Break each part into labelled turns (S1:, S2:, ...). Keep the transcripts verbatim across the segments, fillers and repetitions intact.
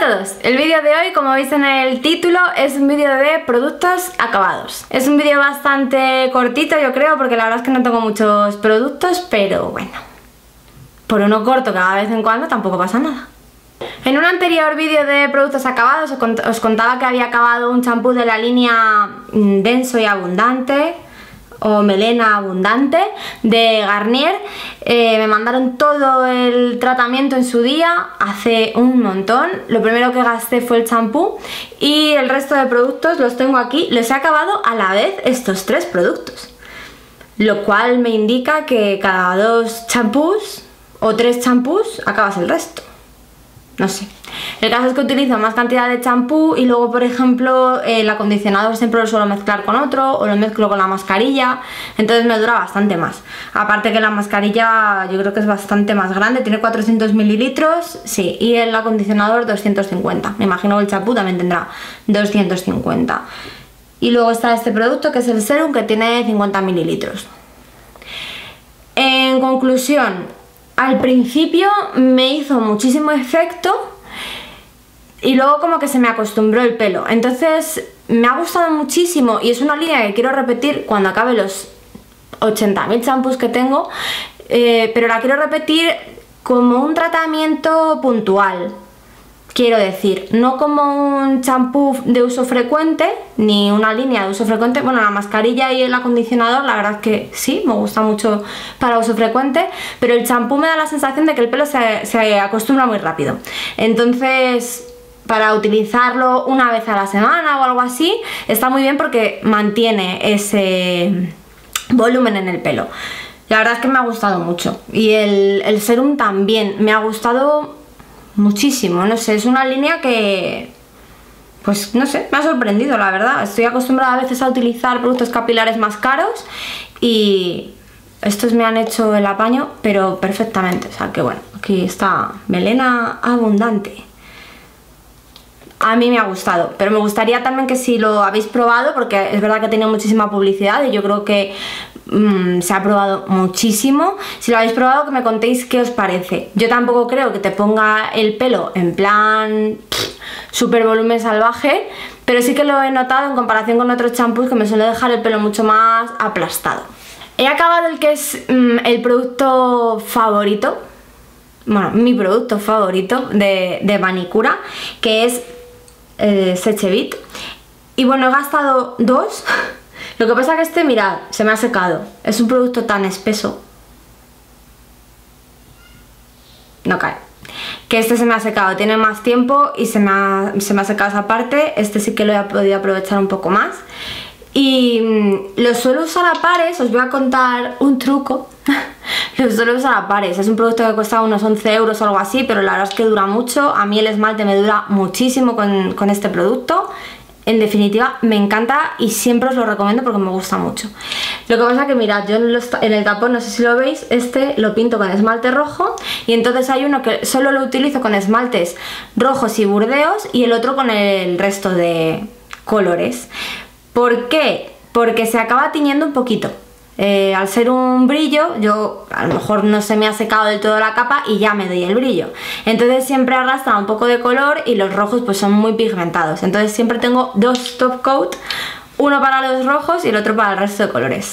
S1: todos, el vídeo de hoy, como veis en el título, es un vídeo de productos acabados. Es un vídeo bastante cortito, yo creo, porque la verdad es que no tengo muchos productos, pero bueno, por uno corto cada vez en cuando tampoco pasa nada. En un anterior vídeo de productos acabados os contaba que había acabado un champú de la línea Denso y Abundante o Melena Abundante de Garnier. Eh, me mandaron todo el tratamiento en su día, hace un montón. Lo primero que gasté fue el champú y el resto de productos los tengo aquí. Los he acabado a la vez estos tres productos, lo cual me indica que cada dos champús o tres champús acabas el resto. No sé. El caso es que utilizo más cantidad de champú y luego, por ejemplo, el acondicionador siempre lo suelo mezclar con otro o lo mezclo con la mascarilla, entonces me dura bastante más. Aparte que la mascarilla yo creo que es bastante más grande, tiene cuatrocientos mililitros, sí, y el acondicionador doscientos cincuenta. Me imagino que el champú también tendrá doscientos cincuenta. Y luego está este producto que es el serum, que tiene cincuenta mililitros. En conclusión, al principio me hizo muchísimo efecto y luego como que se me acostumbró el pelo. Entonces me ha gustado muchísimo y es una línea que quiero repetir cuando acabe los ochenta mil champús que tengo, eh, pero la quiero repetir como un tratamiento puntual. Quiero decir, no como un champú de uso frecuente, ni una línea de uso frecuente. Bueno, la mascarilla y el acondicionador, la verdad es que sí, me gusta mucho para uso frecuente, pero el champú me da la sensación de que el pelo se, se acostumbra muy rápido. Entonces, para utilizarlo una vez a la semana o algo así, está muy bien porque mantiene ese volumen en el pelo. La verdad es que me ha gustado mucho. Y el, el serum también me ha gustado muchísimo, no sé, es una línea que, pues no sé, me ha sorprendido, la verdad. Estoy acostumbrada a veces a utilizar productos capilares más caros y estos me han hecho el apaño, pero perfectamente. O sea que bueno, aquí está Melena Abundante. A mí me ha gustado, pero me gustaría también que si lo habéis probado, porque es verdad que tiene muchísima publicidad y yo creo que mmm, se ha probado muchísimo. Si lo habéis probado, que me contéis qué os parece. Yo tampoco creo que te ponga el pelo en plan pff, super volumen salvaje, pero sí que lo he notado en comparación con otros champús que me suele dejar el pelo mucho más aplastado. He acabado el que es mmm, el producto favorito, bueno, mi producto favorito de, de manicura, que es Eh, Sechevit. Y bueno, he gastado dos. Lo que pasa que este, mirad, se me ha secado. Es un producto tan espeso. No cae. Que este se me ha secado, tiene más tiempo y se me ha, se me ha secado esa parte. Este sí que lo he podido aprovechar un poco más. Y mmm, lo suelo usar a pares. Os voy a contar un truco. Lo suelo usar a pares. Es un producto que cuesta unos once euros o algo así, pero la verdad es que dura mucho. A mí el esmalte me dura muchísimo con, con este producto. En definitiva, me encanta y siempre os lo recomiendo porque me gusta mucho. Lo que pasa que mirad, yo en, los, en el tapón, no sé si lo veis, este lo pinto con esmalte rojo y entonces hay uno que solo lo utilizo con esmaltes rojos y burdeos y el otro con el resto de colores. ¿Por qué? Porque se acaba tiñendo un poquito. Eh, al ser un brillo, yo a lo mejor no se me ha secado del todo la capa y ya me doy el brillo. Entonces siempre arrastra un poco de color y los rojos pues son muy pigmentados. Entonces siempre tengo dos top coat, uno para los rojos y el otro para el resto de colores.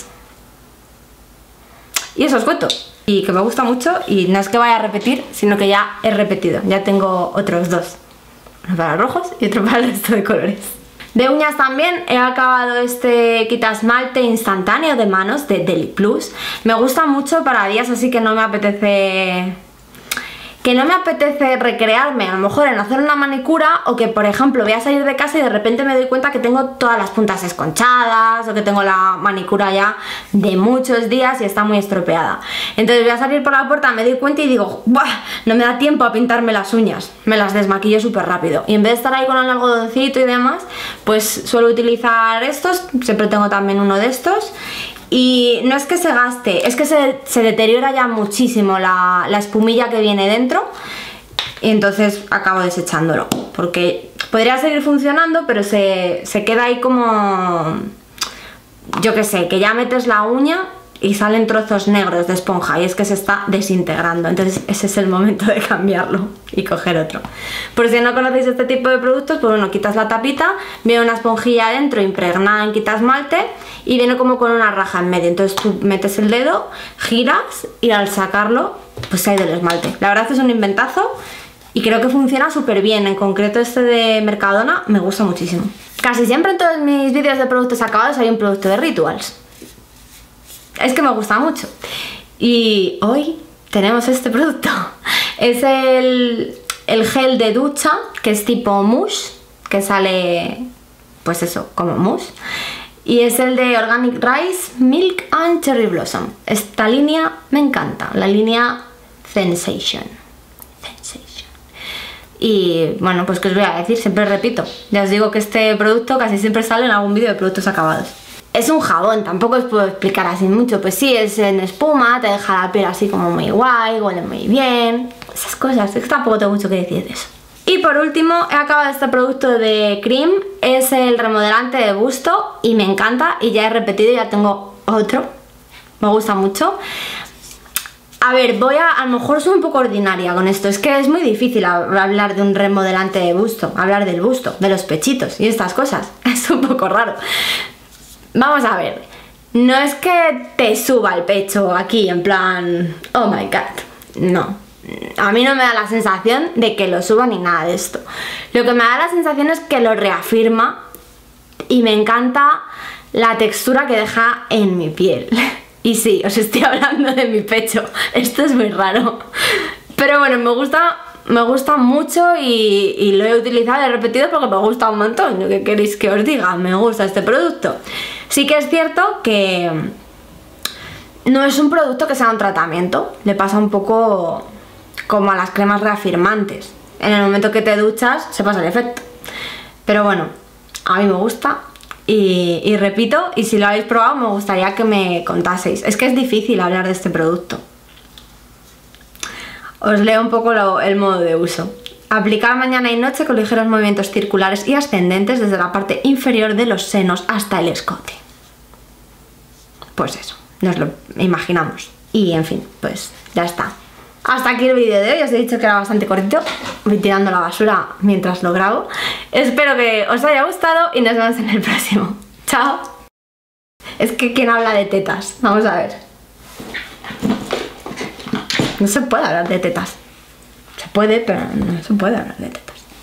S1: Y eso os cuento. Y que me gusta mucho y no es que vaya a repetir, sino que ya he repetido. Ya tengo otros dos. Uno para los rojos y otro para el resto de colores. De uñas también he acabado este quita esmalte instantáneo de manos de Deli Plus. Me gusta mucho para días así que no me apetece... Que no me apetece recrearme a lo mejor en hacer una manicura, o que por ejemplo voy a salir de casa y de repente me doy cuenta que tengo todas las puntas esconchadas o que tengo la manicura ya de muchos días y está muy estropeada. Entonces voy a salir por la puerta, me doy cuenta y digo, ¡buah! No me da tiempo a pintarme las uñas, me las desmaquillo súper rápido. Y en vez de estar ahí con el algodoncito y demás, pues suelo utilizar estos, siempre tengo también uno de estos. Y no es que se gaste, es que se, se deteriora ya muchísimo la, la espumilla que viene dentro y entonces acabo desechándolo porque podría seguir funcionando, pero se, se queda ahí como, yo que sé, que ya metes la uña y salen trozos negros de esponja y es que se está desintegrando, entonces ese es el momento de cambiarlo y coger otro. Por si no conocéis este tipo de productos, pues bueno, quitas la tapita, viene una esponjilla adentro impregnada en quita esmalte y viene como con una raja en medio, entonces tú metes el dedo, giras y al sacarlo pues se ha ido el esmalte. La verdad es que es un inventazo y creo que funciona súper bien, en concreto este de Mercadona me gusta muchísimo. Casi siempre en todos mis vídeos de productos acabados hay un producto de Rituals. Es que me gusta mucho. Y hoy tenemos este producto. Es el, el gel de ducha, que es tipo mousse, que sale, pues eso, como mousse. Y es el de Organic Rice, Milk and Cherry Blossom. Esta línea me encanta, la línea Sensation. Sensation. Y bueno, pues que os voy a decir, siempre repito. Ya os digo que este producto casi siempre sale en algún vídeo de productos acabados. Es un jabón, tampoco os puedo explicar así mucho. Pues sí, es en espuma, te deja la piel así como muy guay, huele muy bien. Esas cosas, es que tampoco tengo mucho que decir de eso. Y por último, he acabado este producto de Cream. Es el remodelante de busto y me encanta. Y ya he repetido, ya tengo otro. Me gusta mucho. A ver, voy a... A lo mejor soy un poco ordinaria con esto. Es que es muy difícil hablar de un remodelante de busto. Hablar del busto, de los pechitos y estas cosas. Es un poco raro. Vamos a ver, no es que te suba el pecho aquí en plan, oh my god, no, a mí no me da la sensación de que lo suba ni nada de esto. Lo que me da la sensación es que lo reafirma y me encanta la textura que deja en mi piel. Y sí, os estoy hablando de mi pecho, esto es muy raro, pero bueno, me gusta... Me gusta mucho y, y lo he utilizado y he repetido porque me gusta un montón. ¿Qué queréis que os diga? Me gusta este producto. Sí que es cierto que no es un producto que sea un tratamiento. Le pasa un poco como a las cremas reafirmantes. En el momento que te duchas se pasa el efecto. Pero bueno, a mí me gusta y, y repito, y si lo habéis probado me gustaría que me contaseis. Es que es difícil hablar de este producto. Os leo un poco lo, el modo de uso. Aplicar mañana y noche con ligeros movimientos circulares y ascendentes desde la parte inferior de los senos hasta el escote. Pues eso, nos lo imaginamos. Y en fin, pues ya está. Hasta aquí el vídeo de hoy, os he dicho que era bastante cortito. Voy tirando la basura mientras lo grabo. Espero que os haya gustado y nos vemos en el próximo. ¡Chao! Es que ¿quién habla de tetas? Vamos a ver. No se puede hablar de tetas. Se puede, pero no se puede hablar de tetas.